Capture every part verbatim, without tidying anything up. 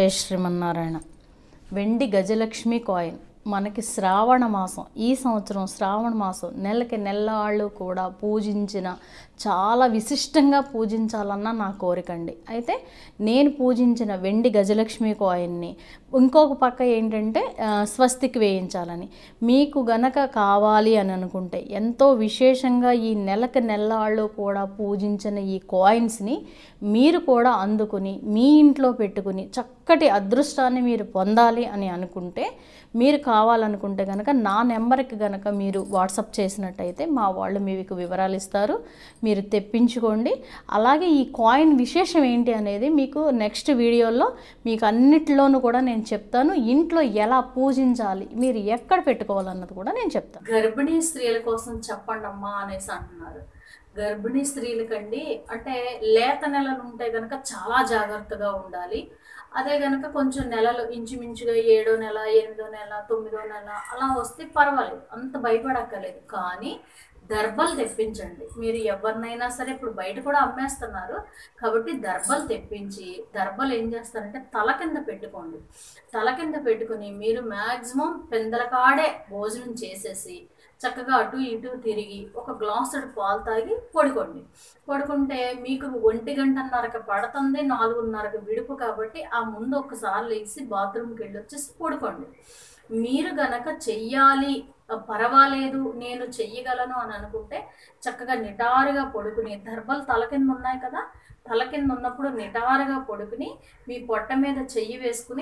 జయ శ్రీమన్నారాయణ. వెండి గజలక్ష్మి కాయిన్ మనకి శ్రావణ మాసం, ఈ సంవత్సరం శ్రావణ మాసం నెలకి నెల్లాళ్ళు కూడా పూజించిన, చాలా విశిష్టంగా పూజించాలన్న నా కోరికండి. అయితే నేను పూజించిన వెండి గజలక్ష్మి కాయిన్ని ఇంకొక పక్క ఏంటంటే స్వస్తికి వేయించాలని. మీకు గనక కావాలి అని అనుకుంటే ఎంతో విశేషంగా ఈ నెలకి నెల్లాళ్ళు కూడా పూజించిన ఈ కాయిన్స్ని మీరు కూడా అందుకుని మీ ఇంట్లో పెట్టుకుని చక్కటి అదృష్టాన్ని మీరు పొందాలి అని అనుకుంటే, మీరు కావాలనుకుంటే కనుక నా నెంబర్కి కనుక మీరు వాట్సాప్ చేసినట్టయితే మా వాళ్ళు మీకు వివరాలు ఇస్తారు, మీరు తెప్పించుకోండి. అలాగే ఈ కాయిన్ విశేషం ఏంటి అనేది మీకు నెక్స్ట్ వీడియోలో మీకు అన్నిటిలోనూ కూడా నేను చెప్తాను. ఇంట్లో ఎలా పూజించాలి, మీరు ఎక్కడ పెట్టుకోవాలన్నది కూడా నేను చెప్తాను. గర్భిణీ స్త్రీల కోసం చెప్పండి అమ్మా అనేసి అంటున్నారు. గర్భిణీ స్త్రీలకండి అంటే లేత నెలలు ఉంటే కనుక చాలా జాగ్రత్తగా ఉండాలి. అదే కనుక కొంచెం నెలలు ఇంచుమించుగా ఏడో నెల, ఎనిమిదో నెల, తొమ్మిదో నెల అలా వస్తే పర్వాలేదు, అంత భయపడక్కర్లేదు. కానీ దర్బలు తెప్పించండి. మీరు ఎవరినైనా సరే, ఇప్పుడు బయట కూడా అమ్మేస్తున్నారు కాబట్టి దర్బలు తెప్పించి, దర్బలు ఏం చేస్తారంటే తల కింద పెట్టుకోండి. తల కింద పెట్టుకుని మీరు మ్యాక్సిమం పెందలకాడే భోజనం చేసేసి చక్కగా అటు ఇటు తిరిగి ఒక గ్లాసుడు పాలు తాగి పడుకోండి. పడుకుంటే మీకు ఒంటి గంటన్నరకు పడుతుంది, నాలుగున్నరకు విడుపు కాబట్టి ఆ ముందు ఒకసారి లేచి బాత్రూమ్కి వెళ్ళి వచ్చేసి పడుకోండి. మీరు గనక చెయ్యాలి, పర్వాలేదు నేను చెయ్యగలను అని అనుకుంటే చక్కగా నిటారుగా పడుకుని, దర్బలు తల కింద ఉన్నాయి కదా, తల కింద ఉన్నప్పుడు నిటారుగా పడుకుని మీ పొట్ట మీద చెయ్యి వేసుకుని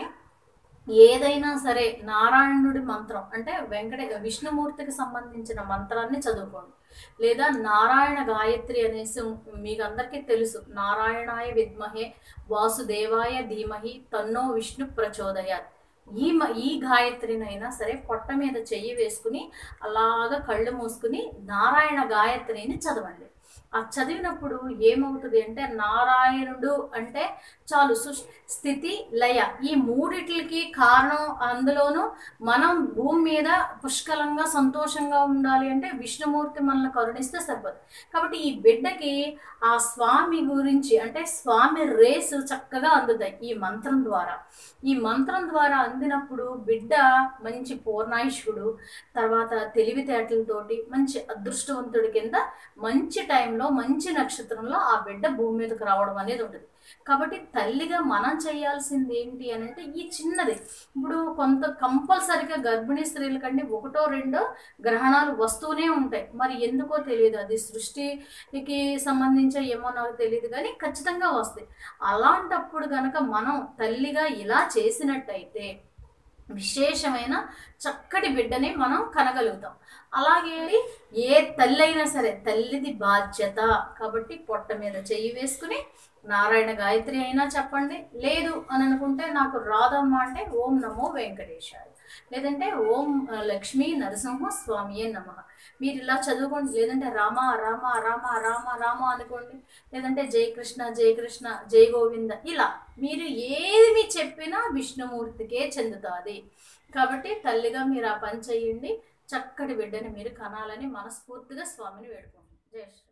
ఏదైనా సరే నారాయణుడి మంత్రం అంటే వెంకటే విష్ణుమూర్తికి సంబంధించిన మంత్రాన్ని చదువుకోండి. లేదా నారాయణ గాయత్రి అనేసి మీకు అందరికీ తెలుసు. నారాయణాయ విద్మహే వాసుదేవాయ ధీమహి తన్నో విష్ణు ప్రచోదయాత్. ఈ ఈ గాయత్రినైనా సరే పొట్ట మీద చెయ్యి వేసుకుని అలాగా కళ్ళు మూసుకుని నారాయణ గాయత్రిని చదవండి. ఆ చదివినప్పుడు ఏమవుతుంది అంటే, నారాయణుడు అంటే చాలు స్థితి లయ ఈ మూడిటికి కారణం. అందులోనూ మనం భూమి మీద పుష్కలంగా సంతోషంగా ఉండాలి అంటే విష్ణుమూర్తి మనల్ని కరుణిస్తే సరిపోదు. కాబట్టి ఈ బిడ్డకి ఆ స్వామి గురించి అంటే స్వామి రేసు చక్కగా అందుతాయి ఈ మంత్రం ద్వారా. ఈ మంత్రం ద్వారా అందినప్పుడు బిడ్డ మంచి పూర్ణాయుష్కుడు, తర్వాత తెలివితేటలతోటి మంచి అదృష్టవంతుడి కింద మంచి టైంలో మంచి నక్షత్రంలో ఆ బిడ్డ భూమి మీదకి రావడం అనేది ఉంటుంది. కాబట్టి తల్లిగా మనం చేయాల్సింది ఏంటి అని అంటే ఈ చిన్నది. ఇప్పుడు కొంత కంపల్సరిగా గర్భిణీ స్త్రీలకండి ఒకటో రెండో గ్రహణాలు వస్తూనే ఉంటాయి. మరి ఎందుకో తెలియదు, అది సృష్టికి సంబంధించే ఏమో నాకు తెలియదు, కానీ ఖచ్చితంగా వస్తాయి. అలాంటప్పుడు కనుక మనం తల్లిగా ఇలా చేసినట్టయితే విశేషమైన చక్కటి బిడ్డని మనం కనగలుగుతాం. అలాగే ఏ తల్లి అయినా సరే తల్లిది బాధ్యత కాబట్టి పొట్ట మీద చెయ్యి వేసుకుని నారాయణ గాయత్రి అయినా చెప్పండి. లేదు అని అనుకుంటే నాకు రాదమ్మా అంటే ఓం నమో వెంకటేశాయ, లేదంటే ఓం లక్ష్మీ నరసింహ స్వామియే నమః మీరు ఇలా చదువుకోండి. లేదంటే రామ రామ రామ రామ రామ అనుకోండి. లేదంటే జయ కృష్ణ జయ కృష్ణ జయ గోవింద ఇలా మీరు ఏమి చెప్పినా విష్ణుమూర్తికే చెందుతుంది. కాబట్టి తల్లిగా మీరు ఆ పని చెయ్యండి. చక్కటి బిడ్డని మీరు కనాలని మనస్ఫూర్తిగా స్వామిని వేడుకోండి. జయ శ్రీ